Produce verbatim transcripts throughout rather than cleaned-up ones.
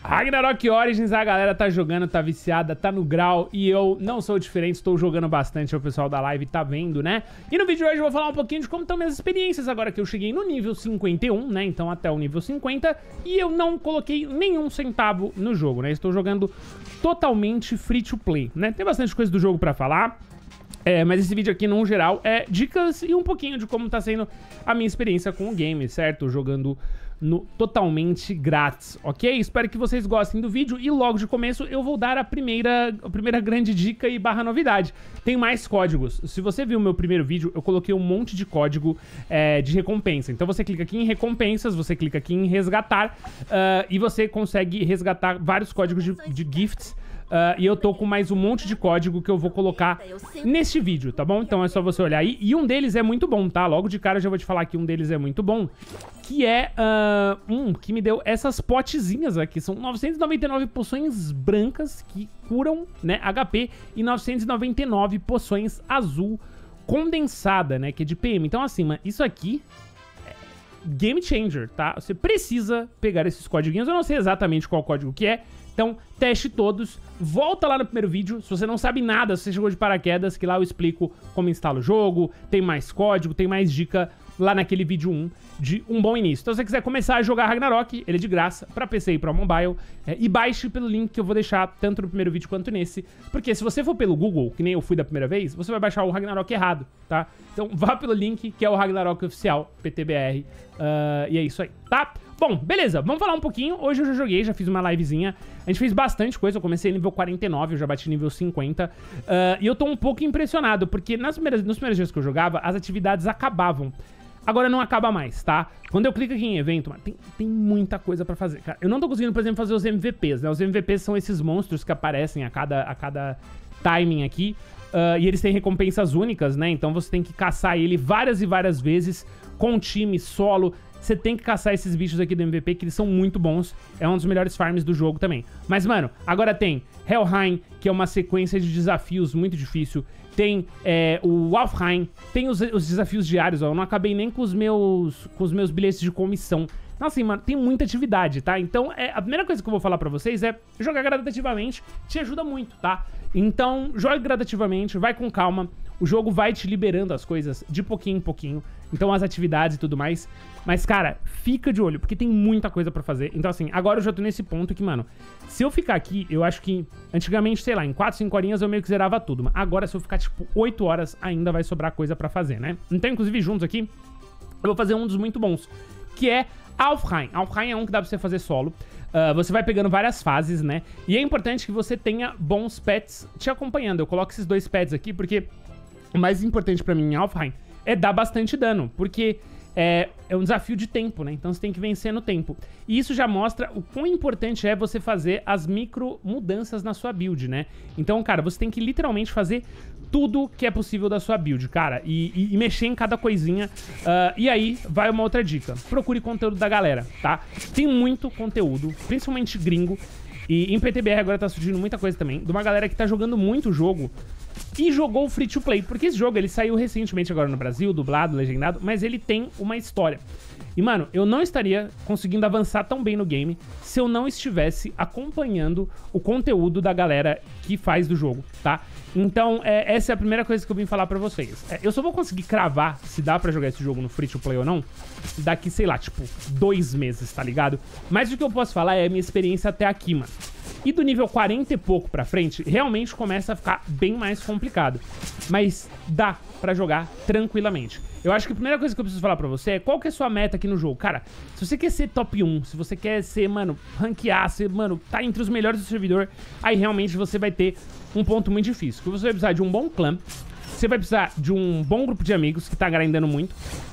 Ragnarok Origins, a galera tá jogando, tá viciada, tá no grau, e eu não sou diferente, estou jogando bastante, o pessoal da live tá vendo, né? E no vídeo de hoje eu vou falar um pouquinho de como estão minhas experiências agora que eu cheguei no nível cinquenta e um, né? Então até o nível cinquenta, e eu não coloquei nenhum centavo no jogo, né? Estou jogando totalmente free to play, né? Tem bastante coisa do jogo pra falar. É, mas esse vídeo aqui, no geral, é dicas e um pouquinho de como tá sendo a minha experiência com o game, certo? Jogando no totalmente grátis, ok? Espero que vocês gostem do vídeo e logo de começo eu vou dar a primeira, a primeira grande dica e barra novidade. Tem mais códigos. Se você viu o meu primeiro vídeo, eu coloquei um monte de código é, de recompensa. Então você clica aqui em recompensas, você clica aqui em resgatar uh, e você consegue resgatar vários códigos de, de gifts. Uh, e eu tô com mais um monte de código que eu vou colocar neste vídeo, tá bom? Então é só você olhar aí. E um deles é muito bom, tá? Logo de cara eu já vou te falar que um deles é muito bom. Que é uh, um que me deu essas potezinhas aqui. São novecentas e noventa e nove poções brancas que curam, né, H P. E novecentas e noventa e nove poções azul condensada, né, que é de P M. Então assim, mano, isso aqui é game changer, tá? Você precisa pegar esses códigos. Eu não sei exatamente qual código que é. Então, teste todos, volta lá no primeiro vídeo, se você não sabe nada, se você chegou de paraquedas, que lá eu explico como instala o jogo, tem mais código, tem mais dica lá naquele vídeo um de um bom início. Então, se você quiser começar a jogar Ragnarok, ele é de graça pra P C e pra mobile, é, e baixe pelo link que eu vou deixar tanto no primeiro vídeo quanto nesse, porque se você for pelo Google, que nem eu fui da primeira vez, você vai baixar o Ragnarok errado, tá? Então, vá pelo link que é o Ragnarok oficial, P T B R, uh, e é isso aí, tá? Bom, beleza, vamos falar um pouquinho. Hoje eu já joguei, já fiz uma livezinha. A gente fez bastante coisa, eu comecei nível quarenta e nove, eu já bati nível cinquenta. Uh, e eu tô um pouco impressionado, porque nas primeiras, nos primeiros dias que eu jogava, as atividades acabavam. Agora não acaba mais, tá? Quando eu clico aqui em evento, mano, tem, tem muita coisa pra fazer, cara. Eu não tô conseguindo, por exemplo, fazer os M V Ps, né? Os M V Ps são esses monstros que aparecem a cada, a cada timing aqui. Uh, e eles têm recompensas únicas, né? Então você tem que caçar ele várias e várias vezes, com time, solo. Você tem que caçar esses bichos aqui do M V P, que eles são muito bons. É um dos melhores farms do jogo também. Mas, mano, agora tem Helheim, que é uma sequência de desafios muito difícil. Tem é, o Alfheim. Tem os, os desafios diários, ó. Eu não acabei nem com os meus, com os meus bilhetes de comissão. Então, assim, mano, tem muita atividade, tá? Então, é, a primeira coisa que eu vou falar pra vocês é jogar gradativamente. Te ajuda muito, tá? Então, jogue gradativamente, vai com calma. O jogo vai te liberando as coisas de pouquinho em pouquinho. Então, as atividades e tudo mais. Mas, cara, fica de olho, porque tem muita coisa pra fazer. Então, assim, agora eu já tô nesse ponto que, mano, se eu ficar aqui, eu acho que antigamente, sei lá, em quatro, cinco horinhas eu meio que zerava tudo. Mas agora, se eu ficar, tipo, oito horas, ainda vai sobrar coisa pra fazer, né? Então, inclusive, juntos aqui, eu vou fazer um dos muito bons, que é Alfheim. Alfheim é um que dá pra você fazer solo. Uh, você vai pegando várias fases, né? E é importante que você tenha bons pets te acompanhando. Eu coloco esses dois pets aqui porque o mais importante pra mim em Alfheim é dar bastante dano, porque é, é um desafio de tempo, né? Então você tem que vencer no tempo. E isso já mostra o quão importante é você fazer as micro mudanças na sua build, né? Então, cara, você tem que literalmente fazer tudo que é possível da sua build, cara, e, e, e mexer em cada coisinha. Uh, e aí, vai uma outra dica. Procure conteúdo da galera, tá? Tem muito conteúdo, principalmente gringo. E em P T B R agora tá surgindo muita coisa também, de uma galera que tá jogando muito o jogo e jogou o free to play, porque esse jogo ele saiu recentemente agora no Brasil, dublado, legendado, mas ele tem uma história. E, mano, eu não estaria conseguindo avançar tão bem no game se eu não estivesse acompanhando o conteúdo da galera que faz do jogo, tá? Então, é, essa é a primeira coisa que eu vim falar pra vocês. É, eu só vou conseguir cravar se dá pra jogar esse jogo no free to play ou não daqui, sei lá, tipo, dois meses, tá ligado? Mas o que eu posso falar é a minha experiência até aqui, mano. E do nível quarenta e pouco pra frente, realmente começa a ficar bem mais complicado. Mas dá pra jogar tranquilamente. Eu acho que a primeira coisa que eu preciso falar pra você é qual que é a sua meta aqui no jogo. Cara, se você quer ser top um, se você quer ser, mano, ranquear, ser, mano, tá entre os melhores do servidor, aí realmente você vai ter um ponto muito difícil. Porque você vai precisar de um bom clã, você vai precisar de um bom grupo de amigos que tá grindando muito,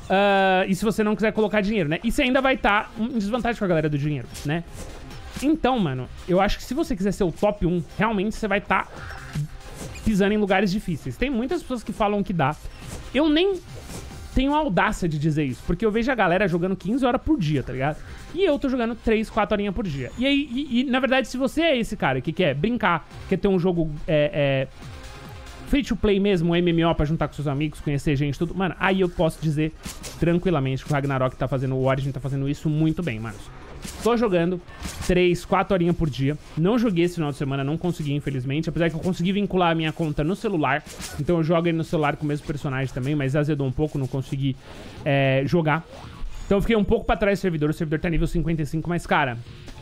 uh, e se você não quiser colocar dinheiro, né? E você ainda vai estar tá em desvantagem com a galera do dinheiro, né? Então, mano, eu acho que se você quiser ser o top um, realmente você vai estar tá pisando em lugares difíceis. Tem muitas pessoas que falam que dá. Eu nem tenho a audácia de dizer isso, porque eu vejo a galera jogando quinze horas por dia, tá ligado? E eu tô jogando três, quatro horinhas por dia. E aí, e, e, na verdade, se você é esse cara que quer brincar, quer ter um jogo é, é, free to play mesmo, um M M O pra juntar com seus amigos, conhecer gente, tudo, mano, aí eu posso dizer tranquilamente que o Ragnarok tá fazendo, o Origin tá fazendo isso muito bem, mano. tô jogando três, quatro horinhas por dia. Não joguei esse final de semana, não consegui, infelizmente. Apesar que eu consegui vincular a minha conta no celular. Então eu jogo aí no celular com o mesmo personagem também, mas azedou um pouco, não consegui é, jogar. Então eu fiquei um pouco pra trás do servidor. O servidor tá nível cinquenta e cinco, mas, cara,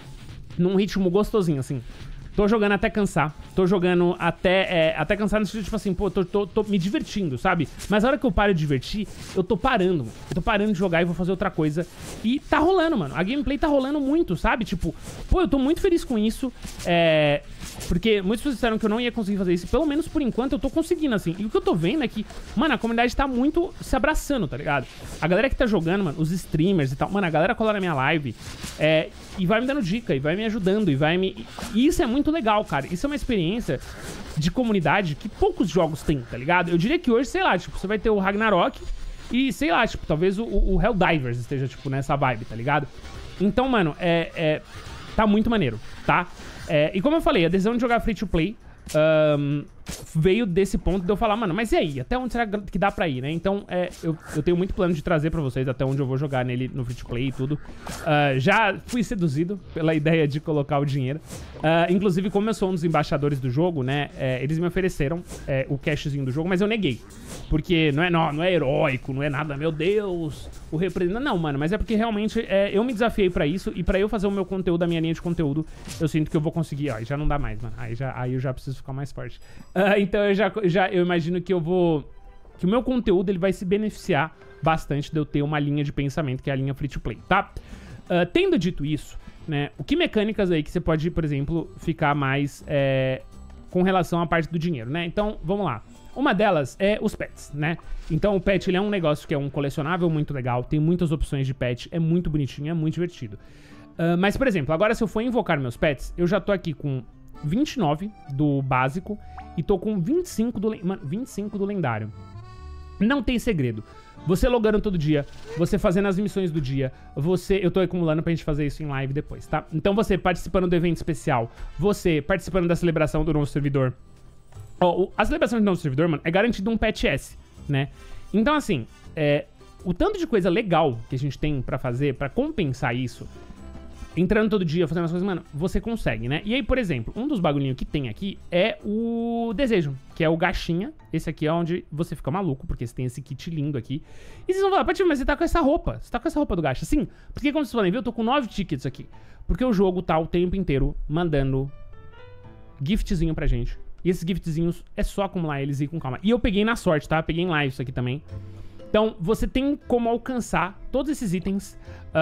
num ritmo gostosinho, assim. Tô jogando até cansar. Tô jogando até, é, até cansar no sentido, tipo assim, pô, tô, tô, tô me divertindo, sabe? Mas a hora que eu paro de divertir, eu tô parando. Eu tô parando de jogar e vou fazer outra coisa. E tá rolando, mano. A gameplay tá rolando muito, sabe? Tipo, pô, eu tô muito feliz com isso. É... Porque muitas pessoas disseram que eu não ia conseguir fazer isso. Pelo menos por enquanto eu tô conseguindo, assim. E o que eu tô vendo é que, mano, a comunidade tá muito se abraçando, tá ligado? A galera que tá jogando, mano, os streamers e tal. Mano, a galera cola na minha live é, e vai me dando dica, e vai me ajudando, e vai me... E isso é muito legal, cara. Isso é uma experiência de comunidade que poucos jogos têm, tá ligado? Eu diria que hoje, sei lá, tipo, você vai ter o Ragnarok e, sei lá, tipo, talvez o, o Helldivers esteja, tipo, nessa vibe, tá ligado? Então, mano, é... é tá muito maneiro, tá? É, e como eu falei, a decisão de jogar free to play um, veio desse ponto de eu falar, mano, mas e aí? Até onde será que dá pra ir, né? Então, é, eu, eu tenho muito plano de trazer pra vocês até onde eu vou jogar nele no free to play e tudo. Uh, já fui seduzido pela ideia de colocar o dinheiro. Uh, inclusive, como eu sou um dos embaixadores do jogo, né? É, eles me ofereceram é, o cashzinho do jogo, mas eu neguei. Porque não é, não, não é heróico, não é nada, meu Deus, o representante. Não, mano, mas é porque realmente é, eu me desafiei pra isso. E pra eu fazer o meu conteúdo, a minha linha de conteúdo, eu sinto que eu vou conseguir. Ó, já não dá mais, mano. Aí, já, aí eu já preciso ficar mais forte. Uh, então eu já, já eu imagino que eu vou... Que o meu conteúdo ele vai se beneficiar bastante de eu ter uma linha de pensamento, que é a linha free to play, tá? Uh, tendo dito isso, né? O que mecânicas aí que você pode, por exemplo, ficar mais é, com relação à parte do dinheiro, né? Então, vamos lá. Uma delas é os pets, né? Então o pet ele é um negócio que é um colecionável muito legal, tem muitas opções de pet, é muito bonitinho, é muito divertido. Uh, mas, por exemplo, agora se eu for invocar meus pets, eu já tô aqui com vinte e nove do básico e tô com vinte e cinco do, mano, vinte e cinco do lendário. Não tem segredo. Você logando todo dia, você fazendo as missões do dia, você... Eu tô acumulando pra gente fazer isso em live depois, tá? Então você participando do evento especial, você participando da celebração do novo servidor. Ó, a celebração do novo servidor, mano, é garantido um pet S, né? Então, assim, é, o tanto de coisa legal que a gente tem pra fazer, pra compensar isso, entrando todo dia, fazendo as coisas, mano, você consegue, né? E aí, por exemplo, um dos bagulhinhos que tem aqui é o desejo, que é o gachinha. Esse aqui é onde você fica maluco, porque você tem esse kit lindo aqui. E vocês vão falar, Patife, mas você tá com essa roupa. Você tá com essa roupa do gacha. Sim, porque como vocês podem ver, eu tô com nove tickets aqui. Porque o jogo tá o tempo inteiro mandando giftzinho pra gente. E esses giftzinhos é só acumular eles e ir com calma. E eu peguei na sorte, tá? Peguei em live isso aqui também. Então, você tem como alcançar todos esses itens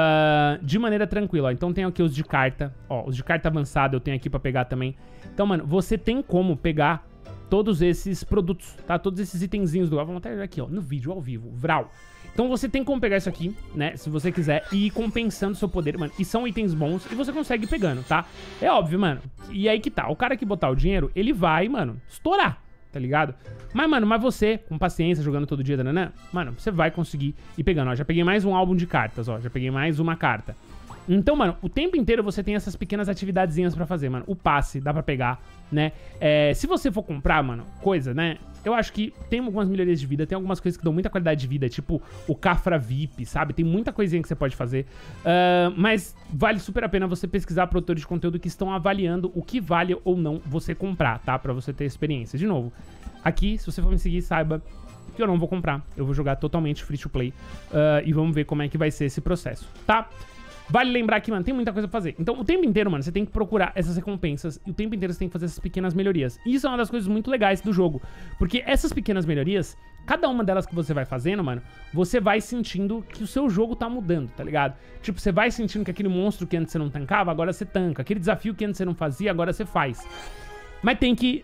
uh, de maneira tranquila. Ó. Então, tem aqui os de carta. Ó, os de carta avançada eu tenho aqui pra pegar também. Então, mano, você tem como pegar todos esses produtos, tá? Todos esses itenzinhos do... Vamos até aqui, ó, no vídeo, ao vivo. Vral. Então, você tem como pegar isso aqui, né? Se você quiser, e ir compensando seu poder, mano. E são itens bons e você consegue ir pegando, tá? É óbvio, mano. E aí que tá. O cara que botar o dinheiro, ele vai, mano, estourar. Tá ligado? Mas, mano, mas você, com paciência, jogando todo dia, dananã, mano, você vai conseguir ir pegando, ó. Já peguei mais um álbum de cartas, ó. Já peguei mais uma carta. Então, mano, o tempo inteiro você tem essas pequenas atividadezinhas pra fazer, mano. O passe dá pra pegar, né? É, se você for comprar, mano, coisa, né? Eu acho que tem algumas melhorias de vida, tem algumas coisas que dão muita qualidade de vida, tipo o Cafra V I P, sabe? Tem muita coisinha que você pode fazer. Uh, mas vale super a pena você pesquisar produtores de conteúdo que estão avaliando o que vale ou não você comprar, tá? Pra você ter experiência. De novo, aqui, se você for me seguir, saiba que eu não vou comprar. Eu vou jogar totalmente free to play. Uh, e vamos ver como é que vai ser esse processo, tá? Vale lembrar que, mano, tem muita coisa pra fazer. Então, o tempo inteiro, mano, você tem que procurar essas recompensas. E o tempo inteiro você tem que fazer essas pequenas melhorias. E isso é uma das coisas muito legais do jogo. Porque essas pequenas melhorias, cada uma delas que você vai fazendo, mano, você vai sentindo que o seu jogo tá mudando, tá ligado? Tipo, você vai sentindo que aquele monstro que antes você não tancava, agora você tanca. Aquele desafio que antes você não fazia, agora você faz. Mas tem que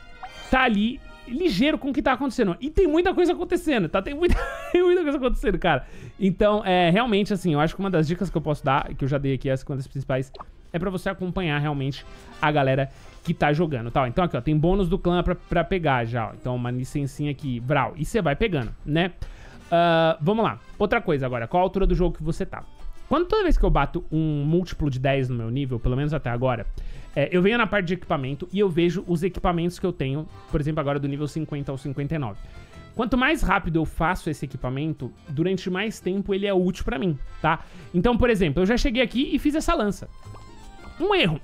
tá ali ligeiro com o que tá acontecendo. E tem muita coisa acontecendo, tá? Tem muita, tem muita coisa acontecendo, cara. Então, é, realmente, assim, eu acho que uma das dicas que eu posso dar, que eu já dei aqui, essa é uma das principais, é pra você acompanhar realmente a galera que tá jogando, tá? Então, aqui, ó, tem bônus do clã pra, pra pegar já, ó. Então, uma licencinha aqui, Vral. E você vai pegando, né? Uh, vamos lá. Outra coisa agora, qual a altura do jogo que você tá? Quando toda vez que eu bato um múltiplo de dez no meu nível, pelo menos até agora, é, eu venho na parte de equipamento e eu vejo os equipamentos que eu tenho, por exemplo, agora do nível cinquenta ao cinquenta e nove. Quanto mais rápido eu faço esse equipamento, durante mais tempo ele é útil pra mim, tá? Então, por exemplo, eu já cheguei aqui e fiz essa lança. Um erro.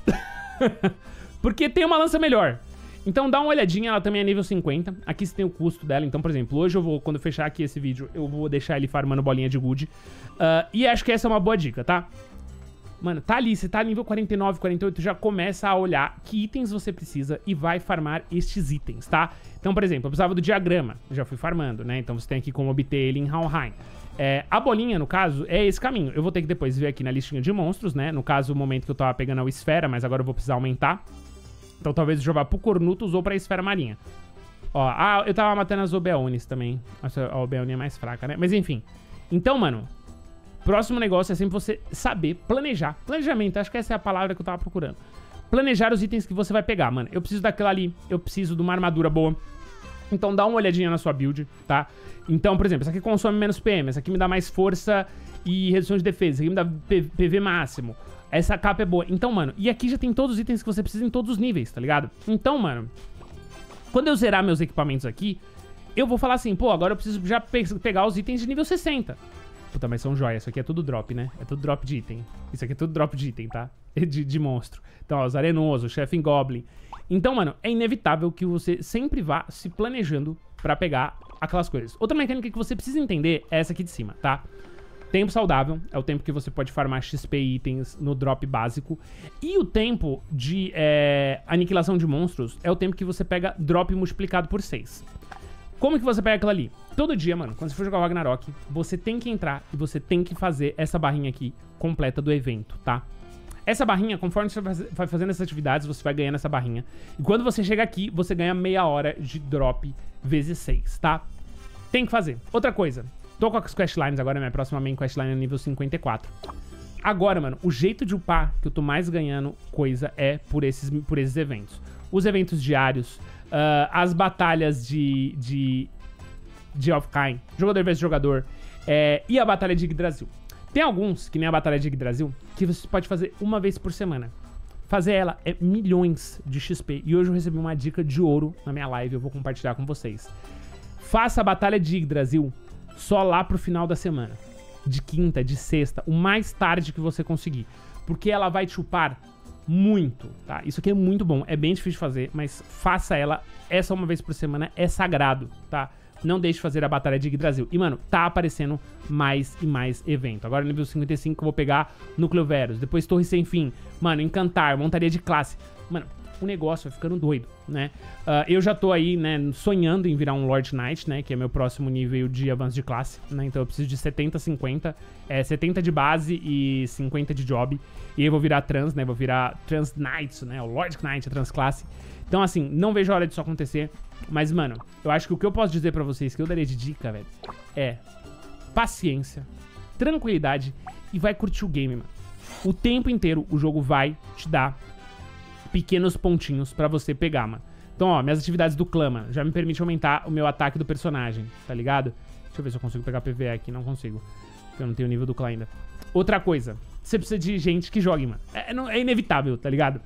Porque tem uma lança melhor. Então dá uma olhadinha, ela também é nível cinquenta. Aqui você tem o custo dela. Então, por exemplo, hoje eu vou, quando eu fechar aqui esse vídeo, eu vou deixar ele farmando bolinha de good. Uh, e acho que essa é uma boa dica, tá? Mano, tá ali, você tá nível quarenta e nove, quarenta e oito, já começa a olhar que itens você precisa e vai farmar estes itens, tá? Então, por exemplo, eu precisava do diagrama, já fui farmando, né? Então você tem aqui como obter ele em Helheim. É, a bolinha, no caso, é esse caminho. Eu vou ter que depois ver aqui na listinha de monstros, né? No caso, o momento que eu tava pegando a esfera, mas agora eu vou precisar aumentar. Então talvez eu jogar pro Cornutus ou pra esfera marinha. Ó, ah, eu tava matando as Obeonis também. Nossa, a Obeonia é mais fraca, né? Mas enfim. Então, mano... Próximo negócio é sempre você saber planejar. Planejamento, acho que essa é a palavra que eu tava procurando. Planejar os itens que você vai pegar, mano. Eu preciso daquela ali, eu preciso de uma armadura boa. Então dá uma olhadinha na sua build, tá? Então, por exemplo, essa aqui consome menos P M, essa aqui me dá mais força e redução de defesa, essa aqui me dá P V máximo. Essa capa é boa. Então, mano, e aqui já tem todos os itens que você precisa em todos os níveis, tá ligado? Então, mano, quando eu zerar meus equipamentos aqui, eu vou falar assim, pô, agora eu preciso já pe pegar os itens de nível sessenta. Puta, mas são joias. Isso aqui é tudo drop, né? É tudo drop de item. Isso aqui é tudo drop de item, tá? De, de monstro. Então, ó, os arenosos, chefe Goblin. Então, mano, é inevitável que você sempre vá se planejando pra pegar aquelas coisas. Outra mecânica que você precisa entender é essa aqui de cima, tá? Tempo saudável é o tempo que você pode farmar X P e itens no drop básico. E o tempo de é, aniquilação de monstros é o tempo que você pega drop multiplicado por seis. Como que você pega aquilo ali? Todo dia, mano, quando você for jogar o Ragnarok, você tem que entrar e você tem que fazer essa barrinha aqui completa do evento, tá? Essa barrinha, conforme você vai fazendo essas atividades, você vai ganhando essa barrinha. E quando você chega aqui, você ganha meia hora de drop vezes seis, tá? Tem que fazer. Outra coisa, tô com as questlines agora, minha próxima main questline é nível cinquenta e quatro. Agora, mano, o jeito de upar que eu tô mais ganhando coisa é por esses, por esses eventos. Os eventos diários, uh, as batalhas de... de de Offkind, jogador versus jogador, é, e a batalha de Yggdrasil. Tem alguns, que nem a batalha de Yggdrasil, que você pode fazer uma vez por semana. Fazer ela é milhões de X P. E hoje eu recebi uma dica de ouro na minha live, eu vou compartilhar com vocês. Faça a batalha de Yggdrasil só lá pro final da semana. De quinta, de sexta, o mais tarde que você conseguir. Porque ela vai te upar muito, tá? Isso aqui é muito bom, é bem difícil de fazer, mas faça ela essa uma vez por semana, é sagrado, tá? Não deixe de fazer a batalha de Yggdrasil. E, mano, tá aparecendo mais e mais evento. Agora, nível cinquenta e cinco, eu vou pegar Núcleo Verus. Depois, Torre Sem Fim. Mano, Encantar, Montaria de Classe. Mano, o negócio vai ficando doido, né? Uh, eu já tô aí, né, sonhando em virar um Lord Knight, né? Que é meu próximo nível de avanço de classe, né? Então, eu preciso de setenta, cinquenta. É, setenta de base e cinquenta de job. E aí, eu vou virar trans, né? Vou virar Trans Knights, né? O Lord Knight, a trans classe. Então, assim, não vejo a hora disso acontecer. Mas, mano, eu acho que o que eu posso dizer pra vocês, que eu daria de dica, velho, é paciência, tranquilidade e vai curtir o game, mano. O tempo inteiro o jogo vai te dar pequenos pontinhos pra você pegar, mano. Então, ó, minhas atividades do clã, mano, já me permite aumentar o meu ataque do personagem, tá ligado? Deixa eu ver se eu consigo pegar P V E aqui. Não consigo, porque eu não tenho o nível do clã ainda. Outra coisa, você precisa de gente que jogue, mano. É, é inevitável, tá ligado?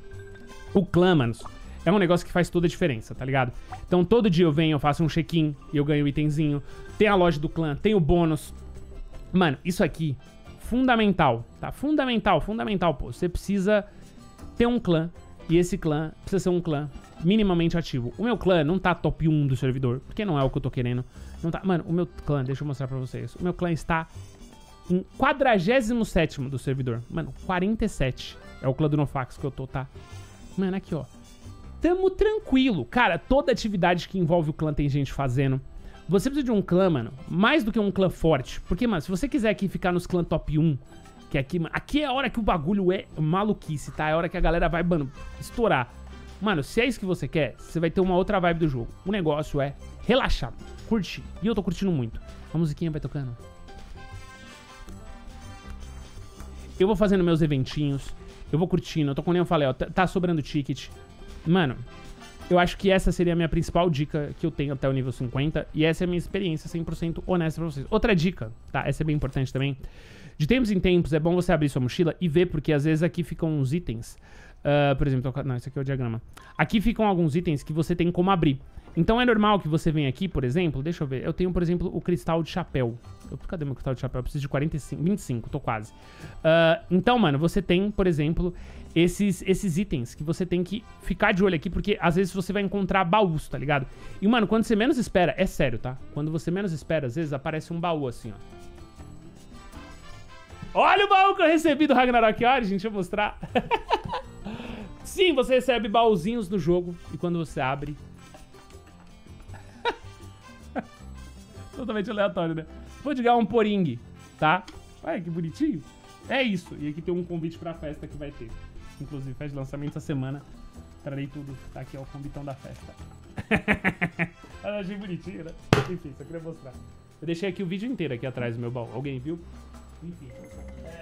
O clã, mano, é um negócio que faz toda a diferença, tá ligado? Então todo dia eu venho, eu faço um check-in e eu ganho um itemzinho. Tem a loja do clã, tem o bônus. Mano, isso aqui, fundamental, tá? Fundamental, fundamental, pô. Você precisa ter um clã e esse clã precisa ser um clã minimamente ativo. O meu clã não tá top um do servidor, porque não é o que eu tô querendo. Não tá... Mano, o meu clã, deixa eu mostrar pra vocês. O meu clã está em quadragésimo sétimo do servidor. Mano, quarenta e sete é o clã do Nofax que eu tô, tá? Mano, aqui, ó. Tamo tranquilo. Cara, toda atividade que envolve o clã tem gente fazendo. Você precisa de um clã, mano, mais do que um clã forte. Porque, mano, se você quiser aqui ficar nos clã top um, que aqui, mano, aqui é a hora que o bagulho é maluquice, tá? É a hora que a galera vai, mano, estourar. Mano, se é isso que você quer, você vai ter uma outra vibe do jogo. O negócio é relaxar, curtir. E eu tô curtindo muito. A musiquinha vai tocando. Eu vou fazendo meus eventinhos. Eu vou curtindo. Eu tô, como eu falei, ó, tá sobrando ticket. Mano, eu acho que essa seria a minha principal dica que eu tenho até o nível cinquenta. E essa é a minha experiência cem por cento honesta pra vocês. Outra dica, tá? Essa é bem importante também. De tempos em tempos é bom você abrir sua mochila e ver, porque às vezes aqui ficam uns itens. Uh, por exemplo, não, esse aqui é o diagrama. Aqui ficam alguns itens que você tem como abrir. Então é normal que você venha aqui, por exemplo, deixa eu ver, eu tenho, por exemplo, o cristal de chapéu. Eu, cadê meu cristal de chapéu? Eu preciso de quarenta e cinco, vinte e cinco, tô quase. Uh, então, mano, você tem, por exemplo, esses, esses itens que você tem que ficar de olho aqui, porque às vezes você vai encontrar baús, tá ligado? E, mano, quando você menos espera, é sério, tá? Quando você menos espera, às vezes aparece um baú assim, ó. Olha o baú que eu recebi do Ragnarok Origin, deixa eu mostrar. Sim, você recebe baúzinhos no jogo, e quando você abre... Totalmente aleatório, né? Vou ligar um poringue, tá? Olha que bonitinho. É isso. E aqui tem um convite pra festa que vai ter. Inclusive, festa de lançamento essa semana. Trarei tudo. Tá aqui, ó, o convitão da festa. Eu achei bonitinho, né? Enfim, só queria mostrar. Eu deixei aqui o vídeo inteiro aqui atrás do meu baú. Alguém viu? Enfim. É...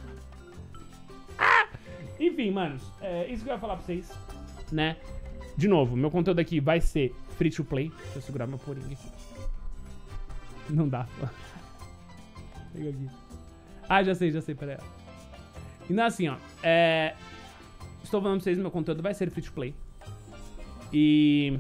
Ah! Enfim, manos. É isso que eu ia falar pra vocês, né? De novo, meu conteúdo aqui vai ser free to play. Deixa eu segurar meu poringue aqui. Não dá, pô. Pega aqui. Ah, já sei, já sei, peraí. Então assim, ó. É... Estou falando pra vocês, meu conteúdo vai ser free to play. E...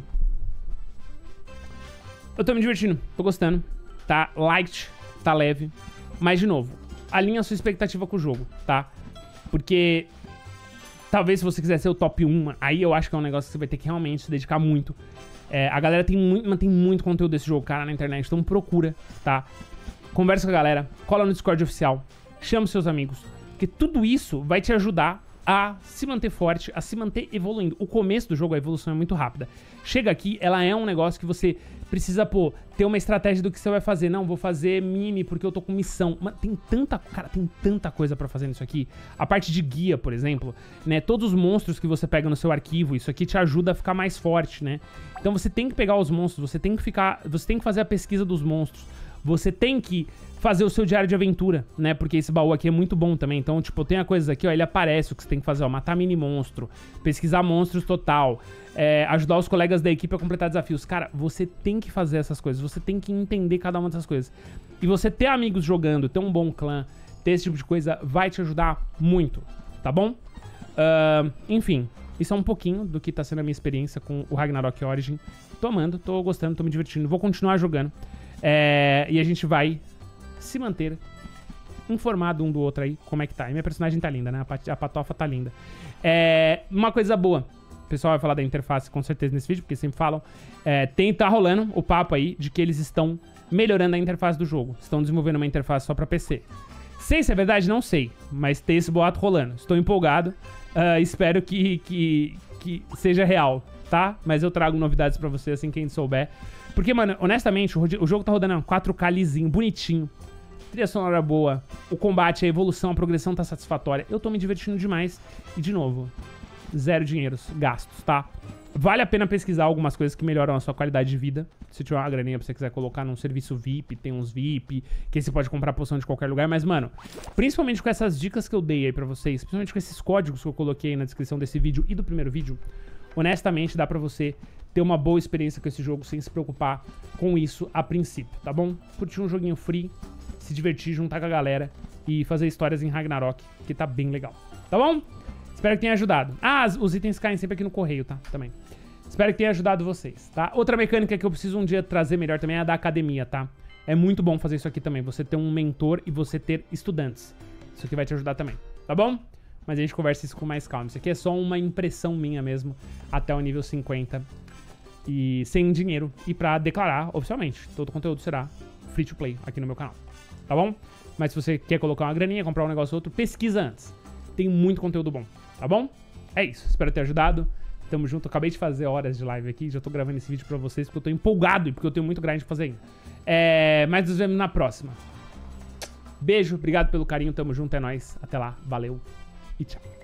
eu tô me divertindo, tô gostando. Tá light, tá leve. Mas, de novo, alinha a sua expectativa com o jogo, tá? Porque... talvez se você quiser ser o top um, aí eu acho que é um negócio que você vai ter que realmente se dedicar muito. É, a galera tem muito, tem muito conteúdo desse jogo, cara, na internet, então procura, tá? Conversa com a galera, cola no Discord oficial, chama os seus amigos, porque tudo isso vai te ajudar a se manter forte, a se manter evoluindo. O começo do jogo, a evolução é muito rápida. Chega aqui, ela é um negócio que você precisa, pô, ter uma estratégia do que você vai fazer. Não, vou fazer mini porque eu tô com missão. Mas tem tanta, cara, tem tanta coisa pra fazer nisso aqui. A parte de guia, por exemplo, né? Todos os monstros que você pega no seu arquivo, isso aqui te ajuda a ficar mais forte, né? Então você tem que pegar os monstros, você tem que ficar, você tem que fazer a pesquisa dos monstros. Você tem que fazer o seu diário de aventura, né? Porque esse baú aqui é muito bom também. Então, tipo, tem a coisa aqui, ó, ele aparece o que você tem que fazer, ó. Matar mini monstro, pesquisar monstros total, é, ajudar os colegas da equipe a completar desafios. Cara, você tem que fazer essas coisas, você tem que entender cada uma dessas coisas. E você ter amigos jogando, ter um bom clã, ter esse tipo de coisa, vai te ajudar muito, tá bom? Uh, enfim, isso é um pouquinho do que tá sendo a minha experiência com o Ragnarok Origin. Tô amando, tô gostando, tô me divertindo, vou continuar jogando. É, e a gente vai se manter informado um do outro aí, como é que tá. E minha personagem tá linda, né? A, pat a patofa tá linda. É, uma coisa boa, o pessoal vai falar da interface com certeza nesse vídeo, porque sempre falam. É, tem, tá rolando o papo aí de que eles estão melhorando a interface do jogo. Estão desenvolvendo uma interface só pra P C. Sei se é verdade, não sei, mas tem esse boato rolando. Estou empolgado, uh, espero que, que, que seja real, tá? Mas eu trago novidades pra você assim que a gente souber. Porque, mano, honestamente, o jogo tá rodando quatro K lisinho, bonitinho. Trilha sonora boa, o combate, a evolução, a progressão tá satisfatória. Eu tô me divertindo demais. E, de novo, zero dinheiros gastos, tá? Vale a pena pesquisar algumas coisas que melhoram a sua qualidade de vida. Se tiver uma graninha pra você quiser colocar num serviço V I P, tem uns V I P, que você pode comprar poção de qualquer lugar. Mas, mano, principalmente com essas dicas que eu dei aí pra vocês, principalmente com esses códigos que eu coloquei aí na descrição desse vídeo e do primeiro vídeo, honestamente, dá pra você ter uma boa experiência com esse jogo sem se preocupar com isso a princípio, tá bom? Curtir um joguinho free, se divertir, juntar com a galera e fazer histórias em Ragnarok, que tá bem legal, tá bom? Espero que tenha ajudado. Ah, os itens caem sempre aqui no correio, tá? Também. Espero que tenha ajudado vocês, tá? Outra mecânica que eu preciso um dia trazer melhor também é a da academia, tá? É muito bom fazer isso aqui também, você ter um mentor e você ter estudantes. Isso aqui vai te ajudar também, tá bom? Mas a gente conversa isso com mais calma. Isso aqui é só uma impressão minha mesmo, até o nível cinquenta. E sem dinheiro. E pra declarar, oficialmente, todo o conteúdo será free to play aqui no meu canal. Tá bom? Mas se você quer colocar uma graninha, comprar um negócio ou outro, pesquisa antes. Tem muito conteúdo bom, tá bom? É isso. Espero ter ajudado. Tamo junto. Acabei de fazer horas de live aqui. Já tô gravando esse vídeo pra vocês porque eu tô empolgado e porque eu tenho muito grind pra fazer ainda. É... Mas nos vemos na próxima. Beijo. Obrigado pelo carinho. Tamo junto. É nóis. Até lá. Valeu. E tchau.